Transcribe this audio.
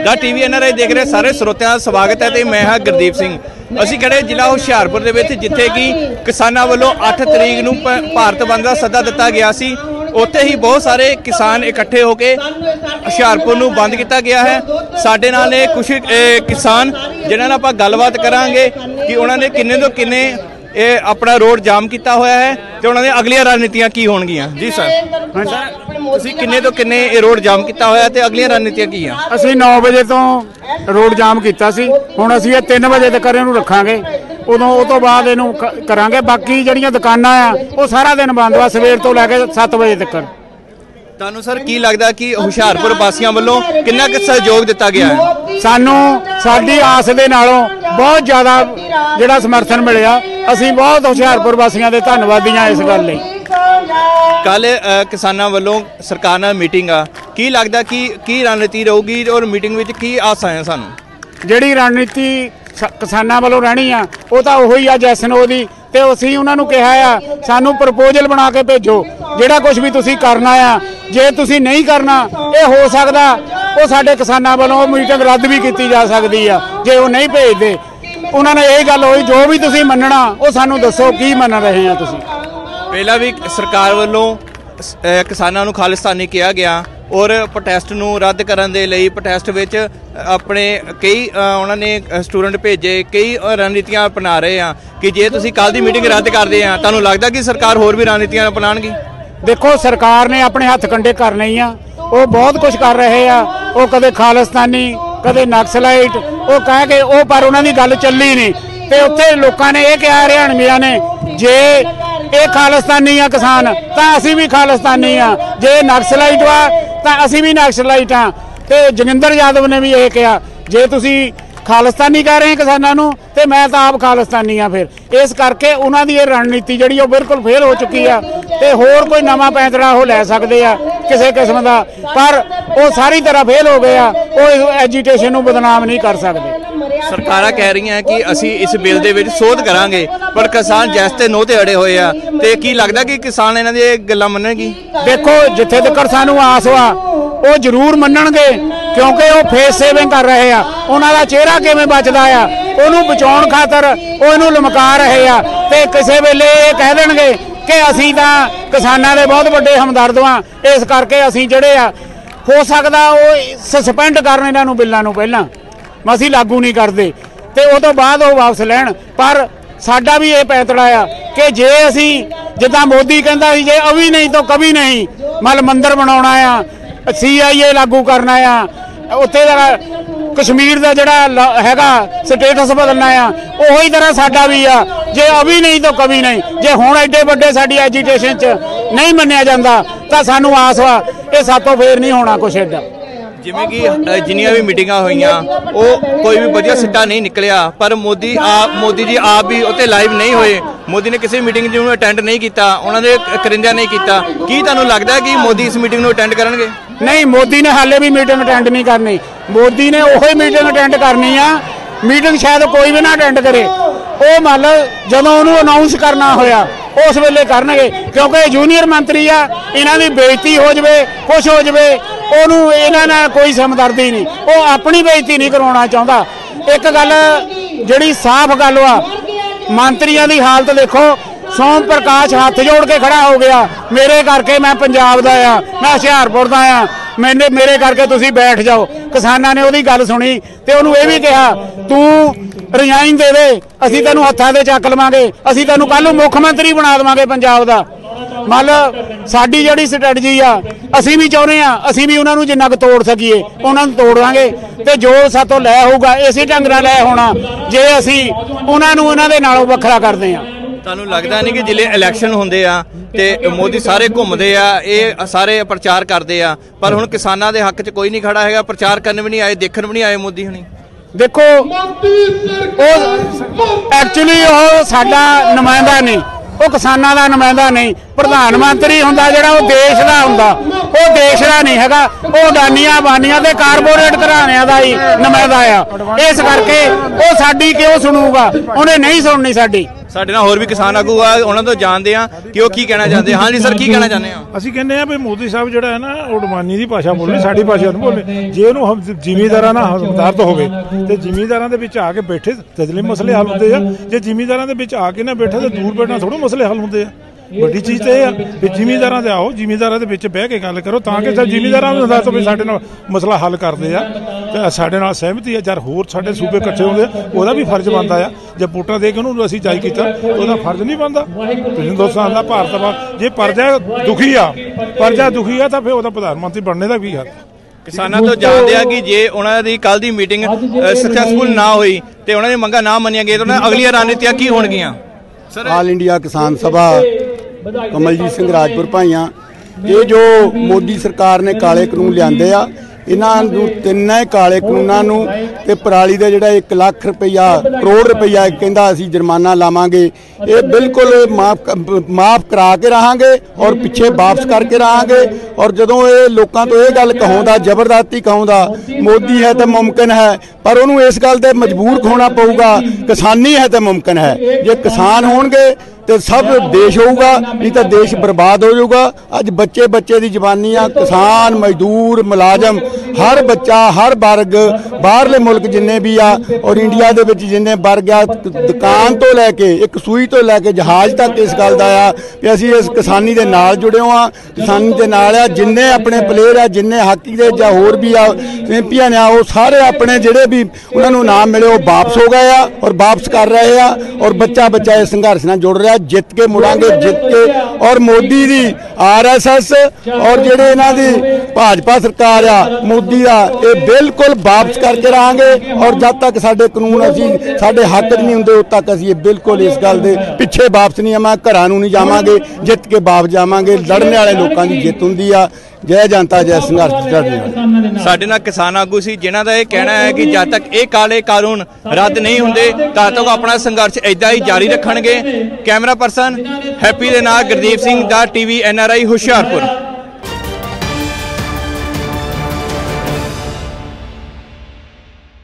The TV NRI देख रहे सारे ਸਰੋਤਿਆਂ ਦਾ ਸਵਾਗਤ है। तो मैं हाँ गुरदीप सिंह। ਅਸੀਂ खड़े जिला ਹੁਸ਼ਿਆਰਪੁਰ ਦੇ ਵਿੱਚ ਜਿੱਥੇ कि किसानों ਵੱਲੋਂ 8 तरीक ਨੂੰ ਭਾਰਤ ਬੰਦ ਦਾ ਸੱਦਾ ਦਿੱਤਾ ਗਿਆ ਸੀ। ਉੱਥੇ ही बहुत सारे किसान इकट्ठे होकर ਹੁਸ਼ਿਆਰਪੁਰ ਨੂੰ बंद किया गया है। साडे नाल ने कुछ किसान जिन्हां नाल आपां गलबात करांगे कि उन्होंने किन्ने तो किन्ने अपना रोड जाम किया हुआ है तो उन्होंने अगलियां रणनीतियां की होणगियां। जी सर, हाँ सर, तुसीं किन्ने तो किन्ने रोड जाम किया हुआ है तो अगलियां रणनीतियां की हैं? असीं 9 बजे तो रोड जाम किया सी, हुण असीं 3 बजे तक इहनूं रखांगे, उदों उस तो बाद इहनूं करांगे। बाकी जिहड़ियां दुकानां आ वो सारा दिन बंद वा, सवेर तो लैके 7 बजे तक। ਤੁਹਾਨੂੰ सर की लगता कि ਹੁਸ਼ਿਆਰਪੁਰ ਵਾਸੀਆਂ ਵੱਲੋਂ कितना कुछ सहयोग दिता गया है? सानू साडी आस दे नालों बहुत ज़्यादा जिहड़ा समर्थन मिलिया, असीं बहुत ਹੁਸ਼ਿਆਰਪੁਰ वासियां दे धन्नवादी हां इस गल लई। कल किसानां ਵੱਲੋਂ सरकार नाल मीटिंग आ, की लगता कि की रणनीति रहूगी और मीटिंग विच की आसां है सानू? जिहड़ी रणनीति किसानां ਵੱਲੋਂ रहनी आ ਉਹ ਤਾਂ ਉਹੀ आ जैसनो दी, ते असीं उन्हां नूं कहा आ सानू प्रपोजल बना के भेजो जिहड़ा कुछ भी तुसीं करना आ। जे तुसीं नहीं करना ये हो सकदा वो साडे किसानां ਵੱਲੋਂ मीटिंग रद्द भी की जा सकती है जे वो नहीं भेजते। उन्होंने यही गल होई जो भी तुसीं मनना वो सानू दसो की मन रहे हैं तुसीं। पहला भी सरकार ਵੱਲੋਂ किसानां नूं खालिस्तानी किया गया और प्रोटेस्ट नूं रद्द करन दे लई प्रोटेस्ट विच अपने कई उन्होंने स्टूडेंट भेजे, कई रणनीतियां अपना रहे हैं कि जे तुसीं कल दी मीटिंग रद्द करदे आ तुहानूं लगदा कि सरकार होर भी रणनीतियां अपनाणगी? देखो सरकार ने अपने हथ कंडे करने ही आ, वो बहुत कुछ कर रहे हैं। वो कदे खालिस्तानी कदे नक्सलाइट वो कह के वो, पर उन्होंने गल चली नहीं। तो उत्थे लोगों ने यह कहा हरियाणवियां ने जे ये खालिस्तानी आ किसान तो असी भी खालिस्तानी आ, जे नक्सलाइट वा तो असी भी नक्सलाइट हाँ। तो जोगिंदर यादव ने भी यह कहा जे तुसी खालिस्तानी कह रहे हैं किसानों नूं ते मैं तो आप खालिस्तानी हाँ। फिर इस करके उन्हां दी रणनीति जिहड़ी बिल्कुल फेल हो चुकी है ते होर कोई नवां पैंतड़ा वो लै सकदे आ किसी किस्म का, पर वो सारी तरह फेल हो गया। वो एजीटेशन नूं बदनाम नहीं कर सकते। सरकारां कह रही हैं कि असी इस बिल दे विच सोध करांगे, पर किसान जैस ते नोह ते अड़े होए आ। ते की लगदा कि किसान इन्हां दी गल्लां मन्नणगे? देखो जिथे तक सानू आस वा वो जरूर मन्नणगे क्योंकि वो फेस सेविंग कर रहे हैं। उन्हां दा चेहरा किवें बचदा आ उहनूं बचाउण खातर वो इहनूं लमका रहे आ ते किसी वेले ये कह देणगे कि असीं तां किसानां दे बहुत वड्डे हमदर्द हां, इस करके असीं जिहड़े आ हो सकदा वो सस्पेंड करन इन्हां नूं बिल्लां नूं पहिलां असीं लागू नहीं करते ते उस तो बाद वो वापस लैण। पर साडा भी ये पैंतड़ा आ कि जे असीं जिद्दां मोदी कहंदा सी जे अभी नहीं तो कभी नहीं, मतलब मंदिर बनाउणा आ, CIA लागू करना आ, उत्थे दा कश्मीर का जिहड़ा हैगा स्टेटस बदलना आ, उही तरह साडा भी आ जे अभी नहीं तो कभी नहीं। जे हुण एडे वड्डे साडी एजीटेशन च नहीं मन्निया जांदा तां सानू आस वा ये सातों फेर नहीं होना कुछ एडा। जिवें कि जिन्नियां भी मीटिंगां होईयां वो कोई भी वधिया सिੱਟਾ नहीं निकलिया, पर मोदी जी आप भी उत्ते लाइव नहीं होए। मोदी ने किसी मीटिंग ਨੂੰ अटेंड नहीं किया, उन्होंने करिंदा नहीं किया। की तुहानूं लगदा है कि मोदी इस मीटिंग ਨੂੰ अटेंड करनगे? नहीं, मोदी ने हाले भी मीटिंग अटेंड नहीं करनी। मोदी ने वही मीटिंग अटेंड करनी आ, मीटिंग शायद कोई भी ना अटेंड करे। वो मतलब जदों उन्होंने अनाउंस करना होया उस वेले करनगे क्योंकि जूनियर मंत्री आ, इन्हां दी बेइज्जती हो जाए कुछ हो जाए उन्होंने इन्हां नाल कोई समदर्दी नहीं, वो अपनी बेइज्जती नहीं करवाउणा चाहुंदा। एक गल जिहड़ी साफ गल वा मंत्रियों की हालत देखो, सोम प्रकाश हाथ जोड़ के खड़ा हो गया मेरे करके मैं पंजाब दा आ, मैं हुशियारपुर दा आ, मेरे करके तुसीं बैठ जाओ। किसानां ने उहदी गल सुनी ते उहनूं इह भी कहा तू रिजाइन दे दे, असीं तैनूं हत्थां ते चक लवांगे, असीं तैनूं कल नूं मुख मंत्री बना देवांगे पंजाब दा। मतलब साडी जिहड़ी स्ट्रैटजी आ असीं भी चाहुंदे आ असीं भी उहनां नूं जिन्ना क तोड़ सकीए उहनां नूं तोड़ांगे ते जो सातों लै होऊगा इसे ढंग नाल लै होना जे असीं उहनां नूं उहनां दे नालों वखरा करदे आ। ਤੁਹਾਨੂੰ ਲੱਗਦਾ नहीं कि जिले इलैक्शन ਹੁੰਦੇ ਆ ਤੇ मोदी सारे घूमते आ, ये सारे प्रचार करते आ, पर हुण किसानां दे हक च कोई नहीं खड़ा हैगा, प्रचार करने भी नहीं आए, देखण भी नहीं आए मोदी हणी? देखो एक्चुअली वो साडा नुमाइंदा नहीं, वो किसानां दा नुमाइंदा नहीं। प्रधानमंत्री हुंदा जिहड़ा वो देश दा हुंदा, वो देश दा नहीं हैगा, वो अडानियां बानियां ते कारपोरेट घराणियां दा ही नुमाइंदा आ। इस करके वो साडी क्यों सुणूगा, उहने नहीं सुणनी साडी। ਸਾਡੇ ਨਾਲ ਹੋਰ ਵੀ ਕਿਸਾਨ ਆਗੂ ਆ, ਉਹਨਾਂ ਤੋਂ ਜਾਣਦੇ ਆ ਕਿ ਉਹ ਕੀ ਕਹਿਣਾ ਚਾਹੁੰਦੇ। ਹਾਂਜੀ ਸਰ, ਕੀ ਕਹਿਣਾ ਚਾਹੁੰਦੇ ਆ? ਅਸੀਂ ਕਹਿੰਦੇ ਆ ਵੀ ਮੋਦੀ ਸਾਹਿਬ ਜਿਹੜਾ ਹੈ ਨਾ ਉਹ ਅਡਵਾਨੀ ਦੀ ਭਾਸ਼ਾ ਬੋਲਣੀ, ਸਾਡੀ ਭਾਸ਼ਾ ਨਹੀਂ ਬੋਲਣੀ। ਜੇ ਉਹਨੂੰ ਜ਼ਿਮੀਂਦਾਰਾਂ ਨਾਲ ਹਮਦਰਦ ਹੋਵੇ ਤੇ ਜ਼ਿਮੀਂਦਾਰਾਂ ਦੇ ਵਿੱਚ ਆ ਕੇ ਬੈਠੇ ਤਜਲੇ ਮਸਲੇ ਹੱਲ ਹੁੰਦੇ ਆ। ਜੇ ਜ਼ਿਮੀਂਦਾਰਾਂ ਦੇ ਵਿੱਚ ਆ ਕੇ ਨਾ ਬੈਠੇ ਤੇ ਦੂਰ ਬੈਠਣਾ ਥੋੜ੍ਹਾ ਮਸਲੇ ਹੱਲ ਹੁੰਦੇ ਆ। ਵੱਡੀ ਚੀਜ਼ ਤਾਂ ਇਹ ਆ ਵੀ ਜ਼ਿਮੀਂਦਾਰਾਂ ਦੇ ਆਓ, ਜ਼ਿਮੀਂਦਾਰਾਂ ਦੇ ਵਿੱਚ ਬਹਿ ਕੇ ਗੱਲ ਕਰੋ ਤਾਂ ਕਿ ਜ਼ਿਮੀਂਦਾਰਾਂ ਨੂੰ ਦੱਸੋ ਵੀ ਸਾਡੇ ਨਾਲ ਮਸਲਾ ਹੱਲ ਕਰਦੇ ਆ ਤੇ ਸਾਡੇ ਨਾਲ ਸਹਿਮਤੀ ਆ। ਜਦ ਹੋਰ ਸਾਡੇ ਸੂਬੇ ਇਕੱਠੇ ਹੁੰਦੇ ਆ ਉਹਦਾ ਵੀ ਫਰਜ਼ ਬਣਦਾ ਆ। ਜੇ ਵੋਟਾਂ ਦੇ ਕੇ ਉਹਨੂੰ ਅਸੀਂ ਜਾਇ ਕੀਤਾ ਉਹਦਾ ਫਰਜ਼ ਨਹੀਂ ਬਣਦਾ। ਹਿੰਦੁਸਤਾਨ ਦਾ ਭਾਰਤ ਵਾ, ਜੇ ਪ੍ਰਜਾ ਦੁਖੀ ਆ ਤਾਂ ਫਿਰ ਉਹਦਾ ਪ੍ਰਧਾਨ ਮੰਤਰੀ ਬਣਨੇ ਦਾ ਵੀ ਹੱਕ। ਕਿਸਾਨਾਂ ਤੋਂ ਜਾਣਦੇ ਆ ਕਿ ਜੇ ਉਹਨਾਂ ਦੀ ਕੱਲ ਦੀ ਮੀਟਿੰਗ ਸਕਸੈਸਫੁਲ ਨਾ ਹੋਈ ਤੇ ਉਹਨਾਂ ਦੀਆਂ ਮੰਗਾਂ ਨਾ ਮੰਨੀਆਂ ਗਈਆਂ ਤਾਂ ਉਹਨਾਂ ਅਗਲੀਆਂ ਰਣਨੀਤੀਆਂ ਕੀ ਹੋਣਗੀਆਂ? ਆਲ ਇੰਡੀਆ ਕਿਸਾਨ ਸਭਾ ਕਮਲਜੀਤ ਸਿੰਘ ਰਾਜਪੁਰ ਭਾਈਆਂ, ਇਹ ਜੋ ਮੋਦੀ ਸਰਕਾਰ ਨੇ ਕਾਲੇ ਕਾਨੂੰਨ ਲਿਆਂਦੇ ਆ, ਇਹਨਾਂ ਨੂੰ ਤਿੰਨਾਂ ਕਾਲੇ ਕਾਨੂੰਨਾਂ ਨੂੰ ਤੇ ਪਰਾਲੀ ਦਾ ਜਿਹੜਾ 1 ਲੱਖ ਰੁਪਈਆ ਕਰੋੜ ਰੁਪਈਆ ਕਹਿੰਦਾ ਅਸੀਂ ਜੁਰਮਾਨਾ ਲਾਵਾਂਗੇ, ਇਹ ਬਿਲਕੁਲ ਮਾਫ ਕਰਾ ਕੇ ਰਹਾਂਗੇ ਔਰ ਪਿੱਛੇ ਵਾਪਸ ਕਰਕੇ ਰਹਾਂਗੇ। ਔਰ ਜਦੋਂ ਇਹ ਲੋਕਾਂ ਤੋਂ ਇਹ ਗੱਲ ਕਹਾਉਂਦਾ, ਜ਼ਬਰਦਸਤੀ ਕਹਾਉਂਦਾ ਮੋਦੀ ਹੈ ਤਾਂ ਮੁਮਕਿਨ ਹੈ, ਪਰ ਉਹਨੂੰ ਇਸ ਗੱਲ ਤੇ ਮਜਬੂਰ ਹੋਣਾ ਪਊਗਾ ਕਿਸਾਨੀ ਹੈ ਤਾਂ ਮੁਮਕਿਨ ਹੈ। ਜੇ ਕਿਸਾਨ ਹੋਣਗੇ ਤੇ ਸਭ ਦੇਸ਼ ਹੋਊਗਾ, ਨਹੀਂ ਤਾਂ ਦੇਸ਼ ਬਰਬਾਦ ਹੋ ਜਾਊਗਾ। ਅੱਜ ਬੱਚੇ ਦੀ ਜਵਾਨੀ ਆ, ਕਿਸਾਨ ਮਜ਼ਦੂਰ ਮੁਲਾਜ਼ਮ ਹਰ ਬੱਚਾ ਹਰ ਵਰਗ ਬਾਹਰਲੇ ਮੁਲਕ ਜਿੰਨੇ ਵੀ ਆ ਔਰ ਇੰਡੀਆ ਦੇ ਵਿੱਚ ਜਿੰਨੇ ਵਰਗ ਆ, ਦੁਕਾਨ ਤੋਂ ਲੈ ਕੇ ਇੱਕ ਸੂਈ ਤੋਂ ਲੈ ਕੇ ਜਹਾਜ਼ ਤੱਕ ਇਸ ਗੱਲ ਦਾ ਆ ਕਿ ਅਸੀਂ ਇਸ ਕਿਸਾਨੀ ਦੇ ਨਾਲ ਜੁੜੇ ਆ, ਕਿਸਾਨੀ ਦੇ ਨਾਲ ਆ। ਜਿੰਨੇ ਆਪਣੇ ਪਲੇਅਰ ਆ, ਜਿੰਨੇ ਹਾਕੀ ਦੇ ਜਾਂ ਹੋਰ ਵੀ ਆ ਐਮਪੀਆਂ ਨੇ ਆ, ਉਹ ਸਾਰੇ ਆਪਣੇ ਜਿਹੜੇ ਵੀ ਉਹਨਾਂ ਨੂੰ ਨਾਮ ਮਿਲੇ ਉਹ ਵਾਪਸ ਹੋ ਗਏ ਆ ਔਰ ਵਾਪਸ ਕਰ ਰਹੇ ਆ ਔਰ ਬੱਚਾ ਇਸ ਸੰਘਰਸ਼ ਨਾਲ ਜੁੜ ਰਿਹਾ। ਜਿੱਤ ਕੇ ਮੁੜਾਂਗੇ, ਜਿੱਤ ਕੇ। ਔਰ ਮੋਦੀ ਦੀ RSS ਔਰ ਜਿਹੜੇ ਇਹਨਾਂ ਦੀ ਭਾਜਪਾ ਸਰਕਾਰ ਆ ਮੋਦੀ ਦਾ, ਇਹ ਬਿਲਕੁਲ ਵਾਪਸ ਕਰਕੇ ਰਹਾਂਗੇ। ਔਰ ਜਦ ਤੱਕ ਸਾਡੇ ਕਾਨੂੰਨ ਅਸੀਂ ਸਾਡੇ ਹੱਕ ਨਹੀਂ ਹੁੰਦੇ ਉਦ ਤੱਕ ਅਸੀਂ ਇਹ ਬਿਲਕੁਲ ਇਸ ਗੱਲ ਦੇ ਪਿੱਛੇ ਵਾਪਸ ਨਹੀਂ ਆਵਾਂਗੇ, ਘਰਾਂ ਨੂੰ ਨਹੀਂ ਜਾਵਾਂਗੇ, ਜਿੱਤ ਕੇ ਵਾਪਸ ਜਾਵਾਂਗੇ। ਲੜਨ ਵਾਲੇ ਲੋਕਾਂ ਦੀ ਜਿੱਤ ਹੁੰਦੀ ਆ। ਜੈ ਜਨਤਾ ਜੈ ਸੰਘਰਸ਼ ਲੜਨ। ਸਾਡੇ ਨਾਲ ਕਿਸਾਨ ਆਗੂ ਸੀ ਜਿਨ੍ਹਾਂ ਦਾ ਇਹ ਕਹਿਣਾ ਹੈ ਕਿ ਜਦ ਤੱਕ ਇਹ ਕਾਲੇ ਕਾਨੂੰਨ ਰੱਦ ਨਹੀਂ ਹੁੰਦੇ ਤਦ ਤੱਕ ਆਪਣਾ ਸੰਘਰਸ਼ ਏਦਾਂ ਹੀ ਜਾਰੀ ਰੱਖਣਗੇ। ਕੈਮਰਾ ਪਰਸਨ ਹੈਪੀ ਦੇ ਨਾਲ ਗੁਰਦੀਪ ਸਿੰਘ ਦਾ TV NRI ਹੁਸ਼ਿਆਰਪੁਰ।